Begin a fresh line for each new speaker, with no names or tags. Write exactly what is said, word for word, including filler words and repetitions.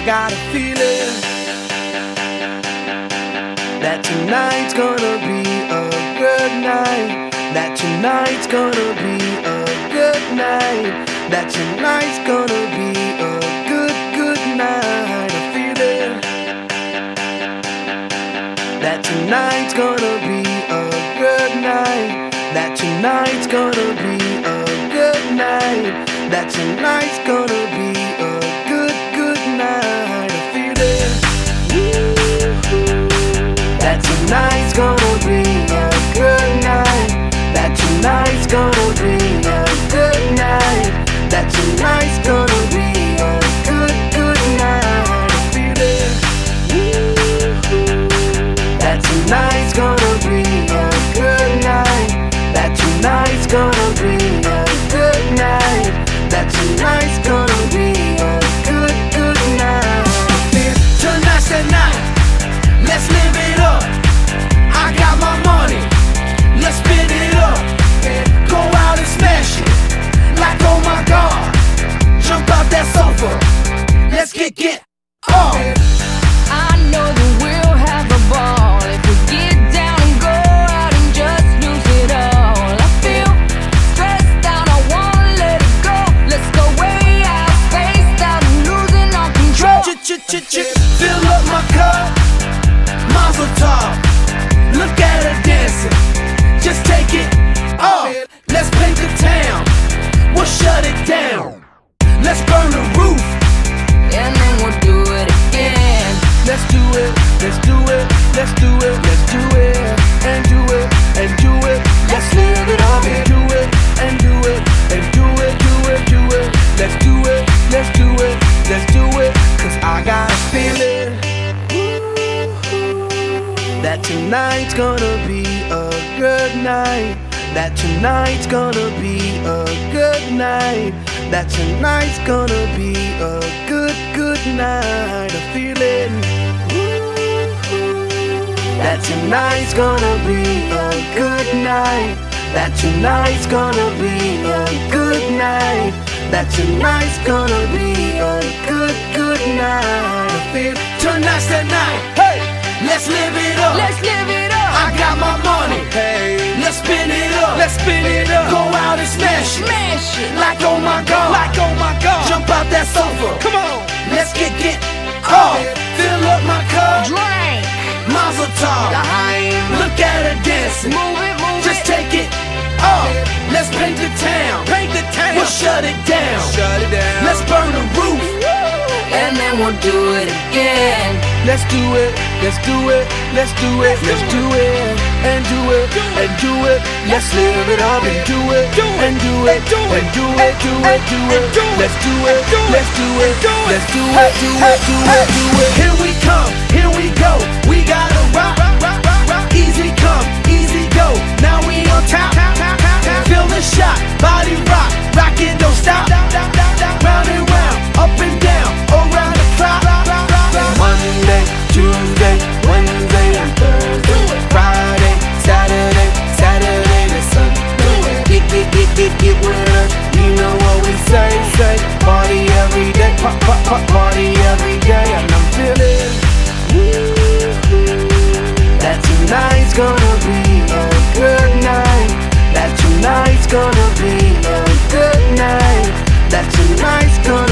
I got a feeling that tonight's gonna be a good night. That tonight's gonna be a good night. That tonight's gonna be a good, good night. A feeling that tonight's gonna be a good night. That tonight's gonna be a good night. That tonight's gonna be a good, good night. A feeling that tonight's gonna be a good night. That tonight's gonna be a good night. That tonight's gonna be a good, good night. A feeling that tonight's gonna be a good night. That tonight's gonna be a good night. That tonight's gonna be a good, good night. Tonight's the night, let's live it up. I got my money, let's spin it up. Go out and smash it, like oh my God. Jump out that sofa, let's get, get off.
I know that we'll have a ball if we get down and go out and just lose it all. I feel stressed out, I wanna let it go. Let's go way out, spaced out and losing all control.
Ch-ch-ch-ch, fill up my cup, mazel tov. Look at her dancing, just take it off. Let's paint the town, we'll shut it down. Let's burn the roof,
and then we'll do it again.
let's do it, let's do it, let's do it, let's do it, and do it, and do it. Let's live it up and do it, and do it, and do it, do it, do it. Let's do it, let's do it, let's do it. Cause I got a feeling that tonight's gonna be a good night. That tonight's gonna be a good night. That tonight's gonna be a good, good night. A feeling that tonight's gonna be a good night. That tonight's gonna be a good night. That tonight's gonna be a good, good night. I feel tonight's the night. Hey, let's live it up.
Let's live it up.
I got my money. Hey, let's spin it up. Let's spin it up. Go out and smash it.
Smash it.
Like oh my God.
Like oh my God.
Jump out that sofa.
Come on.
Let's get, get off. Fill up my cup.
Drink.
Mazel tov.
Daheim.
Look at her dancing.
Move it, move
Just
it.
take it off. Let's paint the town.
Paint the town.
We'll shut it down.
Shut it down.
Let's burn the roof.
And then we'll do it again.
Let's do it, let's do it, let's do it, let's do it, and do it, and do it. Let's live it up and do it, and do it, and do it, do it, do it. Let's do it, let's do it, let's do it, do it, do it, do it. Here we come, here we go. We gotta rock, easy come, easy go. Now we on top, feel the shot, body rock, rock it, don't stop. Round and round, up and down, around the clock. Monday, Tuesday, Wednesday, and Thursday, Friday, Saturday, Saturday to Sunday. Get, get, get, get, get with us. You know what we say, say. Party every day, pop, pop, pop, party every day. And I'm feeling that tonight's gonna be a good night. That tonight's gonna be a good night. That tonight's gonna